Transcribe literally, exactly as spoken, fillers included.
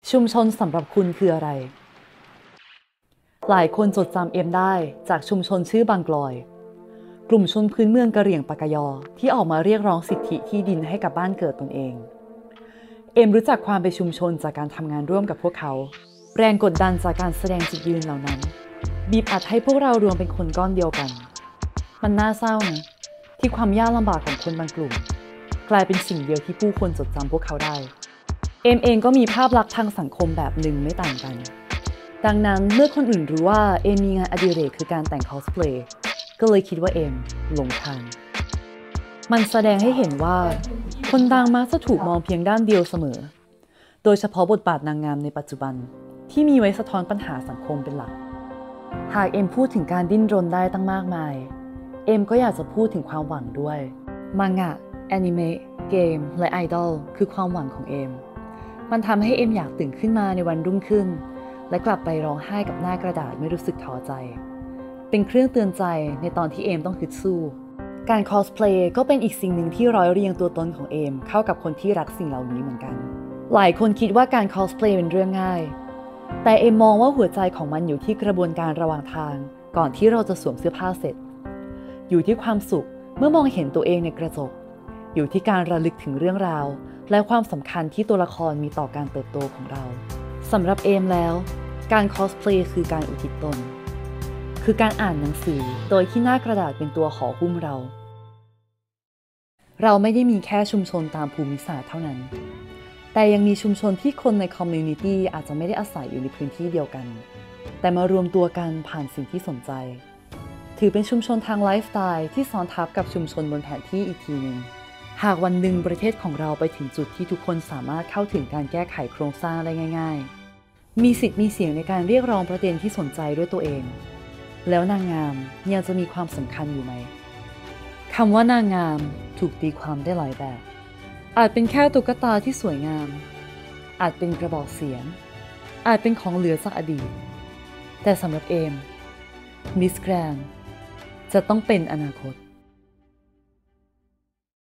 ชุมชนสำหรับคุณคืออะไรหลายคนจดจำเอ็มได้จากชุมชนชื่อบางกลอยกลุ่มชนพื้นเมืองกะเหรี่ยงปากยอที่ออกมาเรียกร้องสิทธิที่ดินให้กับบ้านเกิดตนเองเอ็มรู้จักความเป็นชุมชนจากการทำงานร่วมกับพวกเขาแรงกดดันจากการแสดงจุดยืนเหล่านั้นบีบอัดให้พวกเรารวมเป็นคนก้อนเดียวกันมันน่าเศร้านะที่ความยากลำบากของคนบางกลุ่มกลายเป็นสิ่งเดียวที่ผู้คนจดจำพวกเขาได้เอ็มเองก็มีภาพลักษณ์ทางสังคมแบบหนึ่งไม่ต่างกันดังนั้นเมื่อคนอื่นรู้ว่าเอ็มมีงานอดิเรกคือการแต่งคอสเพลย์ก็เลยคิดว่าเอ็มหลงทางมันแสดงให้เห็นว่าคนดังมักจะถูกมองเพียงด้านเดียวเสมอโดยเฉพาะบทบาทนางงามในปัจจุบันที่มีไว้สะท้อนปัญหาสังคมเป็นหลักหากเอ็มพูดถึงการดิ้นรนได้ตั้งมากมายเอ็มก็อยากจะพูดถึงความหวังด้วยมังงะแอนิเมะเกมและไอดอลคือความหวังของเอ็มมันทำให้เอ็มอยากตื่นขึ้นมาในวันรุ่งขึ้นและกลับไปร้องไห้กับหน้ากระดาษไม่รู้สึกท้อใจเป็นเครื่องเตือนใจในตอนที่เอ็มต้องฮึดสู้การคอสเพลย์ก็เป็นอีกสิ่งหนึ่งที่ร้อยเรียงตัวตนของเอ็มเข้ากับคนที่รักสิ่งเหล่านี้เหมือนกันหลายคนคิดว่าการคอสเพลย์เป็นเรื่องง่ายแต่เอ็มมองว่าหัวใจของมันอยู่ที่กระบวนการระหว่างทางก่อนที่เราจะสวมเสื้อผ้าเสร็จอยู่ที่ความสุขเมื่อมองเห็นตัวเองในกระจกอยู่ที่การระลึกถึงเรื่องราวและความสำคัญที่ตัวละครมีต่อการเติบโตของเราสำหรับเอมแล้วการคอสเพลย์คือการอุทิศตนคือการอ่านหนังสือโดยที่หน้ากระดาษเป็นตัวห่อหุ้มเราเราไม่ได้มีแค่ชุมชนตามภูมิศาสตร์เท่านั้นแต่ยังมีชุมชนที่คนในคอมมูนิตี้อาจจะไม่ได้อาศัยอยู่ในพื้นที่เดียวกันแต่มารวมตัวกันผ่านสิ่งที่สนใจถือเป็นชุมชนทางไลฟ์สไตล์ที่ซ้อนทับกับชุมชนบนแผนที่อีกทีหนึ่งหากวันหนึ่งประเทศของเราไปถึงจุดที่ทุกคนสามารถเข้าถึงการแก้ไขโครงสร้างได้ง่ายๆมีสิทธิ์มีเสียงในการเรียกร้องประเด็นที่สนใจด้วยตัวเองแล้วนางงามยังจะมีความสำคัญอยู่ไหมคำว่านางงามถูกตีความได้หลายแบบอาจเป็นแค่ตุ๊กตาที่สวยงามอาจเป็นกระบอกเสียงอาจเป็นของเหลือจากอดีตแต่สำหรับเอมมิสแกรนด์จะต้องเป็นอนาคต